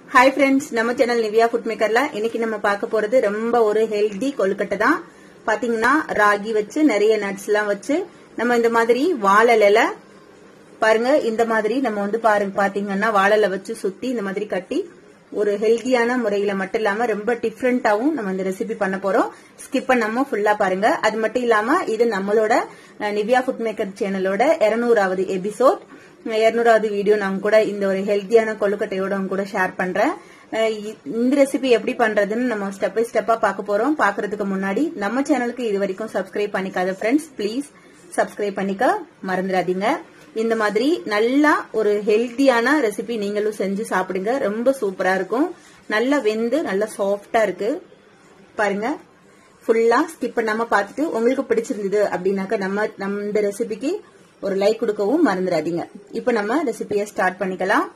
हाय friends நம்ம channel Nivya food மேக்கர்ல இன்னைக்கு நம்ம பார்க்க போறது ரொம்ப ஒரு ஹெல்தி கொழுக்கட்டை தான். பாத்தீங்கன்னா ராகி வச்சு நிறைய நட்ஸ் எல்லாம் வச்சு நம்ம இந்த மாதிரி வாழையில பாருங்க இந்த மாதிரி நம்ம வந்து பாத்தீங்கன்னா வாழையில வச்சு சுத்தி இந்த மாதிரி கட்டி ஒரு ஹெல்தியான முறையில மட்டும் இல்லாம ரொம்ப டிஃபரெண்டாவும் நம்ம இந்த ரெசிபி பண்ண போறோம். ஸ்கிப் பண்ணாம ஃபுல்லா பாருங்க. அது மட்டும் இல்லாம இது நம்மளோட நிவ்யா ஃபுட் மேக்கர் சேனலோட 200வது எபிசோட் 200வது வீடியோ நான் கூட இந்த ஒரு ஹெல்தியான கொழுக்கட்டையோட கூட ஷேர் பண்றேன். இந்த ரெசிபி எப்படி பண்றதுன்னு நம்ம ஸ்டெப் பை ஸ்டெப்பா பார்க்க போறோம். பாக்குறதுக்கு முன்னாடி நம்ம சேனலுக்கு இது வரைக்கும் சப்ஸ்கிரைப் பண்ணிக்காத ஃப்ரெண்ட்ஸ் ப்ளீஸ் சப்ஸ்கிரைப் பண்ணிக்க மறந்துடாதீங்க. இந்த மாதிரி நல்லா ஒரு ஹெல்தியான ரெசிபி நீங்களும் செஞ்சு சாப்பிடுங்க. ரொம்ப சூப்பரா இருக்கும். நல்லா வெந்து நல்லா சாஃப்டா இருக்கு பாருங்க. ஃபுல்லா ஸ்கிப் பண்ணாம பார்த்துட்டு உங்களுக்கு பிடிச்சிருந்தது அப்படின்னாக்க நம்ம இந்த ரெசிபிக்கு ஒரு லைக் கொடுக்கவும் மறந்துடாதீங்க. இப்ப நம்ம ரெசிபியை ஸ்டார்ட் பண்ணிக்கலாம்.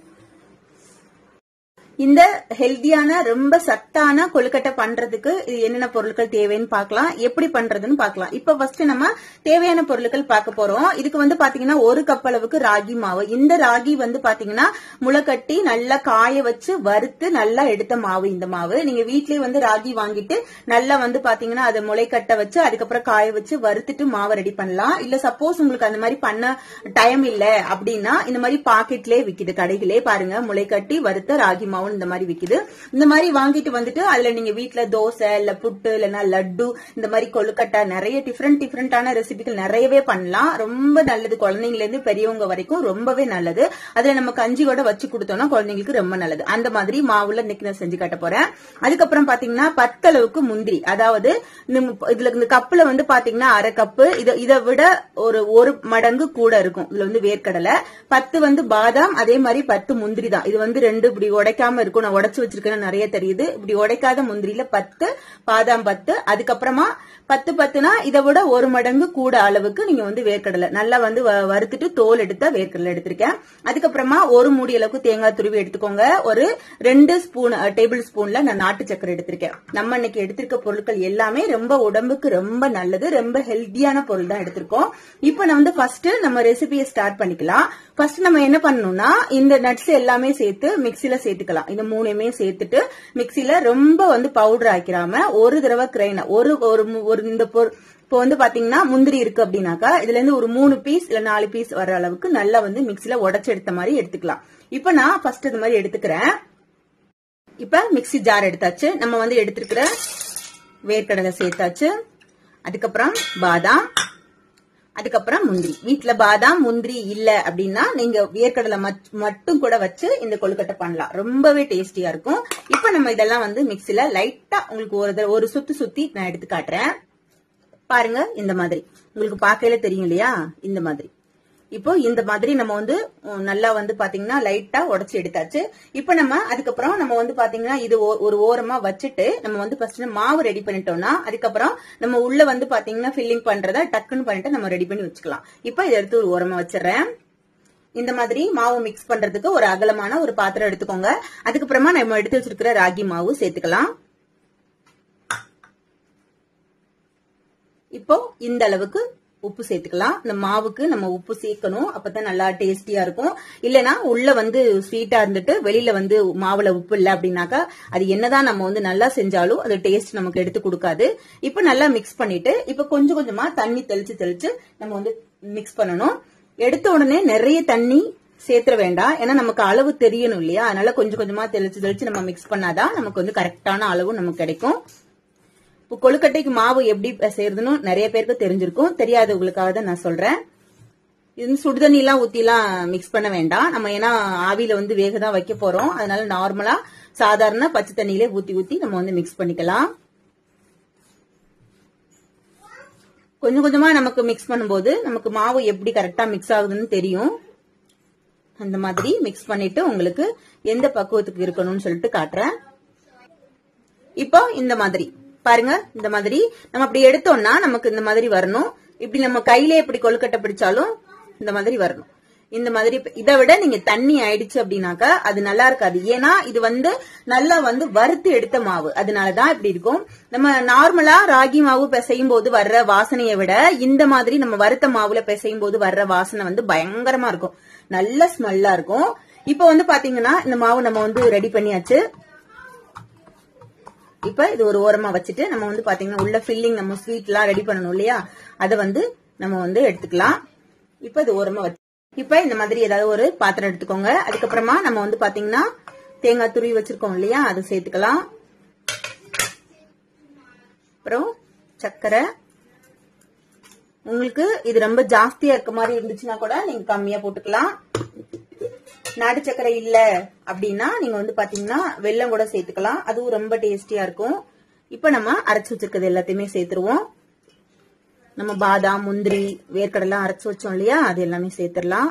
இந்த ஹெல்தியான ரொம்ப சத்தான கொழுக்கட்டை பண்றதுக்கு என்னென்ன பொருட்கள் தேவைன்னு பார்க்கலாம், எப்படி பண்றதுன்னு பார்க்கலாம். இப்ப ஃபர்ஸ்ட் நம்ம தேவையான பொருட்கள் பார்க்க போறோம். இதுக்கு வந்து பாத்தீங்கன்னா 1 கப் அளவுக்கு ராகி மாவு. இந்த ராகி வந்து பாத்தீங்கன்னா முளைக்கட்டி நல்லா காய வச்சு வறுத்து நல்லா எடுத்த மாவு. இந்த மாவு நீங்க வீட்லயே வந்து ராகி வாங்கிட்டு நல்லா வந்து பாத்தீங்கன்னா அதை முளைக்கட்ட வச்சு அதுக்கப்புறம் காய வச்சு வறுத்துட்டு மாவு ரெடி பண்ணலாம். இல்ல சப்போஸ் உங்களுக்கு அந்த மாதிரி பண்ண டைம் இல்ல அப்படின்னா இந்த மாதிரி பாக்கெட்லயே விக்குது கடைகளே பாருங்க. முளைக்கட்டி வறுத்த ராகி மாவு இந்த மாதிரி விக்குது. இந்த மாதிரி வாங்கிட்டு வந்துட்டு அதுல நீங்க வீட்டுல தோசை இல்ல புட்டு இல்லன்னா லட்டு இந்த மாதிரி கொழுக்கட்டை நிறைய டிஃபரெண்டான ரெசிபிகள் நிறையவே பண்ணலாம். ரொம்ப நல்லது. குழந்தைங்கள இருந்து பெரியவங்க வரைக்கும் ரொம்பவே நல்லது. அதுல நம்ம கஞ்சியோட வச்சு கொடுத்தோம்னா குழந்தைங்களுக்கு ரொம்ப நல்லது. அந்த மாதிரி மாவுல இன்னைக்கு நான் செஞ்சு காட்ட போறேன். அதுக்கப்புறம் பாத்தீங்கன்னா 10 அளவுக்கு முந்திரி, அதாவது இதுல இந்த கப்புல வந்து பாத்தீங்கன்னா 1/2 கப்பு, இதை விட ஒரு மடங்கு கூட இருக்கும். இதுல வந்து வேர்க்கடலை 10 வந்து பாதாம், அதே மாதிரி 10 முந்திரி தான். இது வந்து 2 இப்படி உடைக்காம இருக்கும். நான் உடைச்சு வச்சிருக்கேன் நிறைய தெரியுது. இப்படி உடைக்காத முந்திரியில 10, பாதாம் 10, அதுக்கப்புறமா 10னா இதை விட ஒரு மடங்கு கூட அளவுக்கு நீங்க வந்து வேர்க்கடலை நல்லா வந்து வறுத்துட்டு தோல் எடுத்த வேர்க்கடலை எடுத்திருக்கேன். அதுக்கப்புறமா ஒரு மூடி அளவுக்கு தேங்காய் துருவி எடுத்துக்கோங்க. ஒரு 2 டேபிள் ஸ்பூன்ல நான் நாட்டு சக்கரை எடுத்திருக்கேன். நம்ம இன்னைக்கு எடுத்திருக்க பொருட்கள் எல்லாமே ரொம்ப உடம்புக்கு ரொம்ப நல்லது, ரொம்ப ஹெல்தியான பொருள் தான் எடுத்திருக்கோம். இப்ப நான் வந்து ஃபர்ஸ்ட் நம்ம ரெசிபியை ஸ்டார்ட் பண்ணிக்கலாம். ஃபர்ஸ்ட் நம்ம என்ன பண்ணணும்னா இந்த நட்ஸ் எல்லாமே சேர்த்து மிக்சில சேர்த்துக்கலாம். இந்த 3மே சேர்த்துட்டு மிக்சில ரொம்ப வந்து பவுடர் ஆக்கிராம ஒரு தடவை கிரைண்ட் ஒரு இந்த இப்போ வந்து பாத்தீங்கன்னா முந்திரி இருக்கு அப்படின்னாக்கா இதுல இருந்து ஒரு 3 பீஸ் இல்ல 4 பீஸ் வர அளவுக்கு நல்லா வந்து மிக்சில உடைச்சு எடுத்த மாதிரி எடுத்துக்கலாம். இப்ப நான் ஃபர்ஸ்ட் இது மாதிரி எடுத்துக்கிறேன். இப்ப மிக்சி ஜார் எடுத்தாச்சு. நம்ம வந்து எடுத்துக்கிற வேர்க்கடலை சேர்த்தாச்சு. அதுக்கப்புறம் பாதாம், அதுக்கப்புறம் முந்திரி. வீட்டுல பாதாம் முந்திரி இல்ல அப்படின்னா நீங்க வேர்க்கடலை மட்டும் கூட வச்சு இந்த கொழுக்கட்டை பண்ணலாம். ரொம்பவே டேஸ்டியா இருக்கும். இப்ப நம்ம இதெல்லாம் வந்து மிக்சில லைட்டா உங்களுக்கு ஒரு சுத்தி நான் எடுத்து காட்டுறேன் பாருங்க. இந்த மாதிரி உங்களுக்கு பார்க்கையில தெரியும் இல்லையா, இந்த மாதிரி. இப்போ இந்த மாதிரி நம்ம வந்து நல்லா வந்து பாத்தீங்கன்னா லைட்டா உடைச்சு எடுத்தாச்சு. இப்ப நம்ம அதுக்கப்புறம் நம்ம வந்து பாத்தீங்கன்னா இது ஒரு ஓரமா வச்சுட்டு நம்ம வந்து ஃபர்ஸ்ட் மாவு ரெடி பண்ணிட்டோம்னா அதுக்கப்புறம் நம்ம உள்ள வந்து பாத்தீங்கன்னா ஃபில்லிங் பண்றத டக்குன்னு பண்ணிட்டு நம்ம ரெடி பண்ணி வச்சுக்கலாம். இப்ப இதை எடுத்து ஒரு ஓரமா வச்சிடறேன். இந்த மாதிரி மாவு மிக்ஸ் பண்றதுக்கு ஒரு அகலமான ஒரு பாத்திரம் எடுத்துக்கோங்க. அதுக்கப்புறமா நம்ம எடுத்து வச்சிருக்கிற ராகி மாவு சேர்த்துக்கலாம். இப்போ இந்த அளவுக்கு உப்பு சேர்த்துக்கலாம். இந்த மாவுக்கு நம்ம உப்பு சேர்க்கணும், அப்பதான் நல்லா டேஸ்டியா இருக்கும். இல்லனா உள்ள வந்து ஸ்வீட்டா இருந்துட்டு வெளியில வந்து மாவுல உப்பு இல்ல அப்படின்னாக்கா அது என்னதான் நம்ம வந்து நல்லா செஞ்சாலும் அது டேஸ்ட் நமக்கு எடுத்து கொடுக்காது. இப்ப நல்லா மிக்ஸ் பண்ணிட்டு இப்ப கொஞ்சம் கொஞ்சமா தண்ணி தெளிச்சு நம்ம வந்து மிக்ஸ் பண்ணணும். எடுத்த உடனே நிறைய தண்ணி சேர்த்துற வேண்டாம், ஏன்னா நமக்கு அளவு தெரியணும் இல்லையா. அதனால கொஞ்சம் கொஞ்சமா தெளிச்சு நம்ம மிக்ஸ் பண்ணாதான் நமக்கு வந்து கரெக்டான அளவு நமக்கு கிடைக்கும். இப்போ கொழுக்கட்டைக்கு மாவு எப்படி செய்யறதுன்னு நிறைய பேருக்கு தெரிஞ்சிருக்கும், தெரியாதவங்களுக்காக தான் நான் சொல்றேன். இது சுடுதண்ணி எல்லாம் ஊத்தி எல்லாம் மிக்ஸ் பண்ண வேண்டாம். நம்ம ஏன்னா ஆவியில வந்து வேக தான் வைக்க போறோம். அதனால நார்மலா சாதாரண பச்சை தண்ணியிலே ஊத்தி நம்ம வந்து மிக்ஸ் பண்ணிக்கலாம். கொஞ்சம் கொஞ்சமா நமக்கு மிக்ஸ் பண்ணும்போது நமக்கு மாவு எப்படி கரெக்டா மிக்ஸ் ஆகுதுன்னு தெரியும். அந்த மாதிரி மிக்ஸ் பண்ணிட்டு உங்களுக்கு எந்த பக்குவத்துக்கு இருக்கணும்னு சொல்லிட்டு காட்டுறேன். இப்போ இந்த மாதிரி பாருங்க. இந்த மாதிரி நம்ம அப்படி எடுத்தோம்னா நமக்கு இந்த மாதிரி வரணும். இப்படி நம்ம கையிலே இப்படி கொழுக்கட்டை பிடிச்சாலும் இந்த மாதிரி வரணும். இந்த மாதிரி இதை விட நீங்க தண்ணி ஆயிடுச்சு அப்படின்னாக்கா அது நல்லா இருக்காது. ஏன்னா இது வந்து நல்லா வந்து வறுத்து எடுத்த மாவு, அதனாலதான் இப்படி இருக்கும். நம்ம நார்மலா ராகி மாவு பிசையும் போது வர்ற வாசனையை விட இந்த மாதிரி நம்ம வறுத்த மாவுல பிசையும் போது வர்ற வாசனை வந்து பயங்கரமா இருக்கும். நல்ல ஸ்மெல்லா இருக்கும். இப்ப வந்து பாத்தீங்கன்னா இந்த மாவு நம்ம வந்து ரெடி பண்ணியாச்சு. இப்ப இது ஒரு ஓரமா வச்சுட்டு நம்ம வந்து பாத்தீங்கன்னா உள்ள ஃபில்லிங் நம்ம ஸ்வீட் எல்லாம் ரெடி பண்ணணும் இல்லையா, அதை வந்து நம்ம வந்து எடுத்துக்கலாம். இப்ப இது ஓரமா வச்சு இப்ப இந்த மாதிரி ஏதாவது ஒரு பாத்திரம் எடுத்துக்கோங்க. அதுக்கப்புறமா நம்ம வந்து பாத்தீங்கன்னா தேங்காய் துருவி வச்சிருக்கோம் இல்லையா, அதை சேர்த்துக்கலாம். அப்புறம் சர்க்கரை, உங்களுக்கு இது ரொம்ப ஜாஸ்தியா இருக்க மாதிரி இருந்துச்சுன்னா கூட நீங்க கம்மியா போட்டுக்கலாம். நாட்டு சர்க்கரை இல்ல அப்படின்னா நீங்க வந்து பாத்தீங்கன்னா வெல்லம் கூட சேர்த்துக்கலாம், அதுவும் ரொம்ப டேஸ்டியா இருக்கும். இப்ப நம்ம அரைச்சு வச்சிருக்கிறது எல்லாத்தையுமே சேர்த்துருவோம். நம்ம பாதாம், முந்திரி, வேர்க்கடலாம் அரைச்சு வச்சோம் இல்லையா, அது எல்லாமே சேர்த்துடலாம்.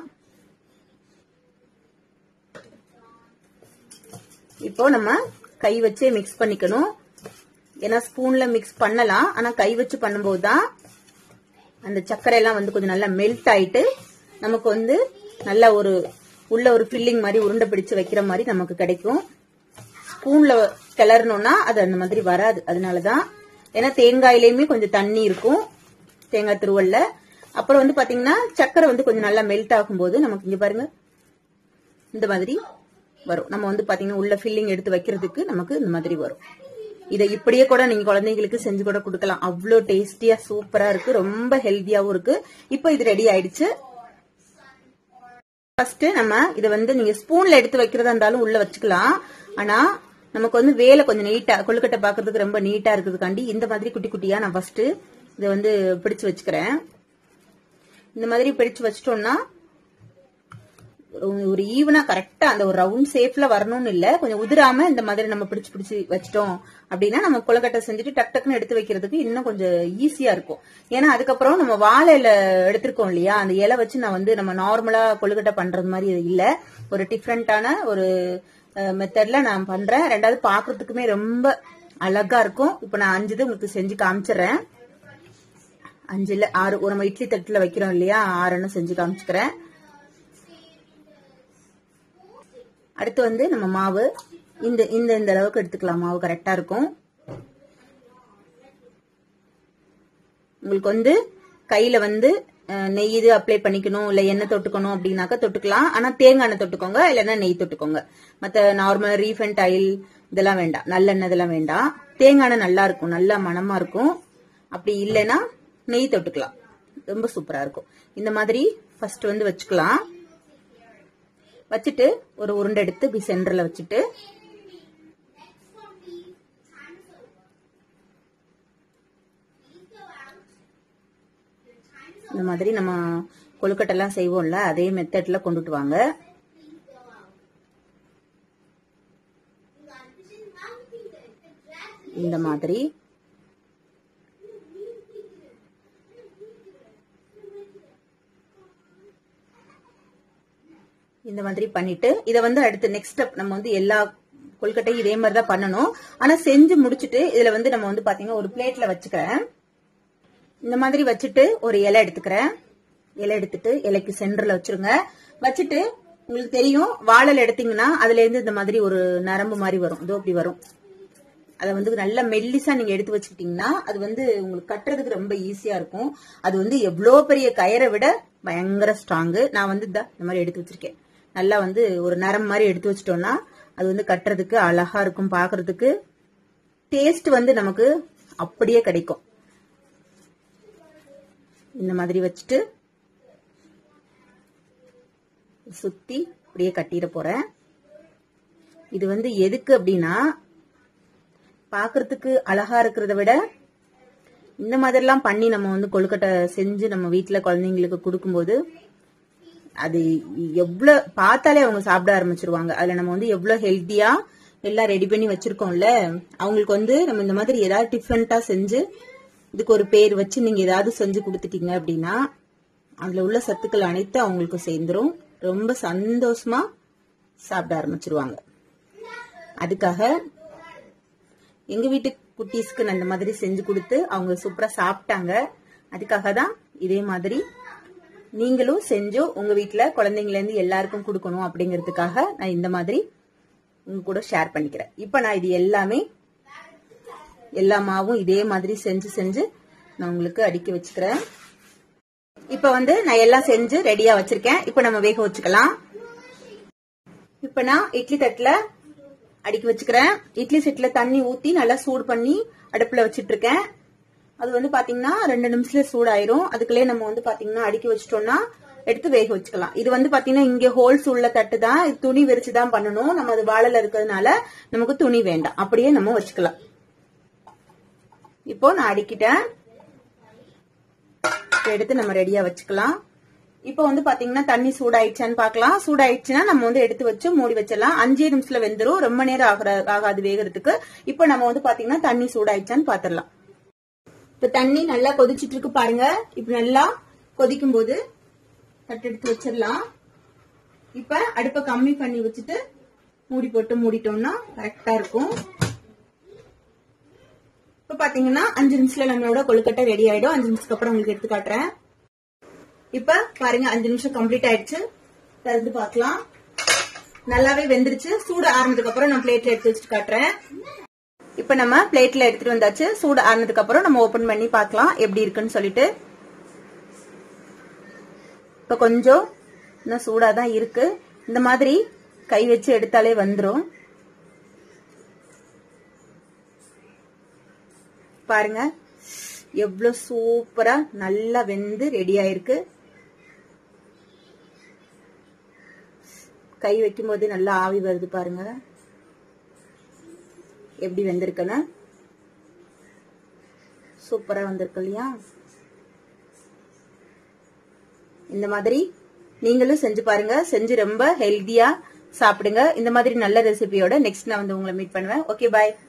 இப்போ நம்ம கை வச்சே மிக்ஸ் பண்ணிக்கணும். ஏன்னா ஸ்பூன்ல மிக்ஸ் பண்ணலாம், ஆனா கை வச்சு பண்ணும்போது தான் அந்த சர்க்கரை எல்லாம் வந்து கொஞ்சம் நல்லா மெல்ட் ஆயிட்டு நமக்கு வந்து நல்ல ஒரு உள்ள ஒரு ஃபில்லிங் மாதிரி உருண்டை பிடிச்சு வைக்கிற மாதிரி நமக்கு கிடைக்கும். ஸ்பூன்ல கிளறணும்னா அது அந்த மாதிரி வராது. அதனாலதான், ஏன்னா தேங்காயிலையுமே கொஞ்சம் தண்ணி இருக்கும், தேங்காய் துருவல்ல. அப்புறம் வந்து பாத்தீங்கன்னா சர்க்கரை வந்து கொஞ்சம் நல்லா மெல்ட் ஆகும்போது நமக்கு இங்க பாருங்க இந்த மாதிரி வரும். நம்ம வந்து பாத்தீங்கன்னா உள்ள ஃபில்லிங் எடுத்து வைக்கிறதுக்கு நமக்கு இந்த மாதிரி வரும். இதை இப்படியே கூட நீங்க குழந்தைங்களுக்கு செஞ்சு கூட கொடுக்கலாம். அவ்வளோ டேஸ்டியா சூப்பரா இருக்கு, ரொம்ப ஹெல்த்தியாவும் இருக்கு. இப்போ இது ரெடி ஆயிடுச்சு. ஃபர்ஸ்ட் நம்ம இதை வந்து நீங்க ஸ்பூன்ல எடுத்து வைக்கிறதா இருந்தாலும் உள்ள வச்சுக்கலாம். ஆனா நமக்கு வந்து வேலை கொஞ்சம் நீட்டா, கொழுக்கட்டை பாக்குறதுக்கு ரொம்ப நீட்டா இருக்கிறதுக்காண்டி இந்த மாதிரி குட்டி குட்டியா நான் ஃபர்ஸ்ட் இதை வந்து பிடிச்சு வச்சுக்கிறேன். இந்த மாதிரி பிடிச்சு வச்சிட்டோம்னா ஒரு ஈவனா கரெக்டா அந்த ஒரு ரவுண்ட் ஷேப்ல வரணும்னு இல்ல, கொஞ்சம் உதிராம இந்த மாதிரி நம்ம பிடிச்சு பிடிச்சு வச்சிட்டோம் அப்படின்னா நம்ம கொழுக்கட்டை செஞ்சுட்டு டக் டக்குன்னு எடுத்து வைக்கிறதுக்கு இன்னும் கொஞ்சம் ஈஸியா இருக்கும். ஏன்னா அதுக்கப்புறம் நம்ம வாழை இலை எடுத்திருக்கோம் இல்லையா, அந்த இலை வச்சு நான் வந்து நம்ம நார்மலா கொழுக்கட்டை பண்றது மாதிரி இல்ல, ஒரு டிஃப்ரெண்டான ஒரு மெத்தட்ல நான் பண்றேன். ரெண்டாவது பாக்குறதுக்குமே ரொம்ப அழகா இருக்கும். இப்ப நான் 5 இது உங்களுக்கு செஞ்சு காமிச்சிடுறேன். 5 இல்ல 6, ஒரு நம்ம இட்லி தட்டுல வைக்கிறோம் இல்லையா, 6 செஞ்சு காமிச்சுக்கிறேன். அடுத்து வந்து நம்ம மாவு இந்த இந்த அளவுக்கு எடுத்துக்கலாம், மாவு கரெக்டா இருக்கும். உங்களுக்கு வந்து கையில வந்து நெய் இது அப்ளை பண்ணிக்கணும், இல்ல எண்ணெய் தொட்டுக்கணும் அப்படின்னாக்கா தொட்டுக்கலாம். ஆனா தேங்காய் எண்ணெய் தொட்டுக்கோங்க, இல்லைன்னா நெய் தொட்டுக்கோங்க. மத்த நார்மல் ரீஃபைண்ட் ஆயில் இதெல்லாம் வேண்டாம், நல்லெண்ணெய் இதெல்லாம் வேண்டாம். தேங்காய் எண்ணெய் நல்லா இருக்கும், நல்லா மணமா இருக்கும். அப்படி இல்லைன்னா நெய் தொட்டுக்கலாம், ரொம்ப சூப்பரா இருக்கும். இந்த மாதிரி ஃபர்ஸ்ட் வந்து வச்சுக்கலாம். வச்சுட்டு ஒரு உருண்டை எடுத்து இப்படி சென்டர்ல வச்சுட்டு இந்த மாதிரி நம்ம கொழுக்கட்டை எல்லாம் செய்வோம்ல, அதே மெத்தட்ல கொண்டுட்டு வாங்க. இந்த மாதிரி இந்த மாதிரி பண்ணிட்டு இதை வந்து அடுத்து நெக்ஸ்ட் ஸ்டெப் நம்ம வந்து எல்லா கொழுக்கட்டையும் இதே மாதிரி தான் பண்ணணும். ஆனா செஞ்சு முடிச்சுட்டு இதுல வந்து நம்ம வந்து பாத்தீங்கன்னா ஒரு பிளேட்ல வச்சுக்கிறேன். இந்த மாதிரி வச்சுட்டு ஒரு இலை எடுத்துக்கிறேன். இலை எடுத்துட்டு இலைக்கு சென்டர்ல வச்சிருங்க. வச்சுட்டு உங்களுக்கு தெரியும் வாழை எடுத்தீங்கன்னா அதுல இருந்து இந்த மாதிரி ஒரு நரம்பு மாதிரி வரும், இதோ அப்படி வரும். அதை வந்து நல்ல மெல்லிசா நீங்க எடுத்து வச்சுக்கிட்டீங்கன்னா அது வந்து உங்களுக்கு கட்டுறதுக்கு ரொம்ப ஈஸியா இருக்கும். அது வந்து எவ்வளோ பெரிய கயிறை விட பயங்கர ஸ்ட்ராங்கு. நான் வந்து இந்த மாதிரி எடுத்து வச்சிருக்கேன். நல்லா வந்து ஒரு நரம் மாதிரி எடுத்து வச்சிட்டோம்னா அது வந்து கட்டுறதுக்கு அழகா இருக்கும், பாக்குறதுக்கு டேஸ்ட் வந்து நமக்கு அப்படியே கிடைக்கும். இந்த மாதிரி வச்சுட்டு சுத்தி அப்படியே கட்டிட போறேன். இது வந்து எதுக்கு அப்படின்னா பாக்குறதுக்கு அழகா இருக்கிறத விட இந்த மாதிரி எல்லாம் பண்ணி நம்ம வந்து கொழுக்கட்டை செஞ்சு நம்ம வீட்டுல குழந்தைங்களுக்கு கொடுக்கும்போது அது எவ்வளவு பார்த்தாலே அவங்க சாப்பிட ஆரம்பிச்சிருவாங்க. அதுல நம்ம வந்து எவ்வளவு ஹெல்த்தியா எல்லாம் ரெடி பண்ணி வச்சிருக்கோம்ல, அவங்களுக்கு வந்து நம்ம இந்த மாதிரி ஏதாவது டிஃப்ரெண்டா செஞ்சு இதுக்கு ஒரு பேர் வச்சு நீங்க ஏதாவது செஞ்சு கொடுத்துட்டீங்க அப்படின்னா அதுல உள்ள சத்துக்கள் அனைத்து அவங்களுக்கு சேர்ந்துரும். ரொம்ப சந்தோஷமா சாப்பிட ஆரம்பிச்சிருவாங்க. அதுக்காக எங்க வீட்டு குட்டீஸ்க்கு நான் இந்த மாதிரி செஞ்சு கொடுத்து அவங்க சூப்பரா சாப்பிட்டாங்க. அதுக்காக தான் இதே மாதிரி நீங்களும் செஞ்சு உங்க வீட்டுல குழந்தைங்கள இருந்து எல்லாருக்கும் கொடுக்கணும் அப்படிங்கறதுக்காக நான் இந்த மாதிரி உங்க கூட ஷேர் பண்ணிக்கிறேன். இப்ப நான் இது எல்லா மாவும் இதே மாதிரி செஞ்சு நான் உங்களுக்கு அடுக்கி வச்சுக்கிறேன். இப்ப வந்து நான் எல்லாம் செஞ்சு ரெடியா வச்சிருக்கேன். இப்ப நம்ம வேக வச்சுக்கலாம். இப்ப நான் இட்லி தட்டுல அடுக்கி வச்சுக்கிறேன். இட்லி செட்ல தண்ணி ஊத்தி நல்லா சூடு பண்ணி அடுப்புல வச்சிட்டு இருக்கேன். அது வந்து பாத்தீங்கன்னா 2 நிமிஷத்துல சூடாயிரும். அதுக்குள்ளே நம்ம வந்து பாத்தீங்கன்னா அடுக்கி வச்சிட்டோம்னா எடுத்து வேக வச்சுக்கலாம். இது வந்து பாத்தீங்கன்னா இங்க ஹோல்ஸ் உள்ள தட்டு தான். துணி விரிச்சுதான் பண்ணணும். நம்ம அது வாழல இருக்கிறதுனால நமக்கு துணி வேண்டாம், அப்படியே நம்ம வச்சுக்கலாம். இப்போ நான் அடுக்கிட்டேன். எடுத்து நம்ம ரெடியா வச்சுக்கலாம். இப்போ வந்து பாத்தீங்கன்னா தண்ணி சூடாயிடுச்சான்னு பாக்கலாம். சூடாயிடுச்சுன்னா நம்ம வந்து எடுத்து வச்சு மூடி வச்சிடலாம். 5 நிமிஷத்துல வெந்துரும். ரொம்ப நேரம் ஆகாது வேகிறதுக்கு. இப்போ நம்ம வந்து பாத்தீங்கன்னா தண்ணி சூடாயிடுச்சான்னு பாத்திரலாம். இப்ப தண்ணி நல்லா கொதிச்சிட்டு இருக்கு பாருங்க. இப்ப நல்லா கொதிக்கும் போது தட்டு எடுத்து வச்சிடலாம். இப்ப அடுப்பை கம்மி பண்ணி வச்சுட்டு மூடி போட்டு மூடிட்டோம்னா கரெக்டா இருக்கும். இப்ப பாத்தீங்கன்னா 5 நிமிஷத்துல நம்மளோட கொழுக்கட்டை ரெடி ஆயிடும். 5 நிமிஷத்துக்கு அப்புறம் உங்களுக்கு எடுத்து காட்டுறேன். இப்ப பாருங்க 5 நிமிஷம் கம்ப்ளீட் ஆயிடுச்சு. திறந்து பார்க்கலாம். நல்லாவே வெந்துருச்சு. சூடு ஆறுனதுக்கு அப்புறம் நான் பிளேட்ல எடுத்து வச்சுட்டு காட்டுறேன். இப்ப நம்ம பிளேட்ல எடுத்துட்டு வந்தாச்சு. சூடு ஆறுனதுக்கு அப்புறம் நம்ம ஓபன் பண்ணி பார்க்கலாம் எப்படி இருக்குன்னு சொல்லிட்டு. இப்ப கொஞ்சம் இன்னும் சூடாதான் இருக்கு. இந்த மாதிரி கை வச்சு எடுத்தாலே வந்துரும். பாருங்க எவ்வளவு சூப்பரா நல்லா வெந்து ரெடி ஆயிருக்கு. கை வைக்கும் போது நல்லா ஆவி வருது பாருங்க எப்படி வெந்திருக்குன்னு. சூப்பரா வந்திருக்கு இல்லையா? இந்த மாதிரி நீங்களும் செஞ்சு பாருங்க. செஞ்சு ரொம்ப ஹெல்தியா சாப்பிடுங்க. இந்த மாதிரி நல்ல ரெசிபியோட நெக்ஸ்ட் நான் வந்து உங்களை மீட் பண்ணுவேன். ஓகே, பாய்.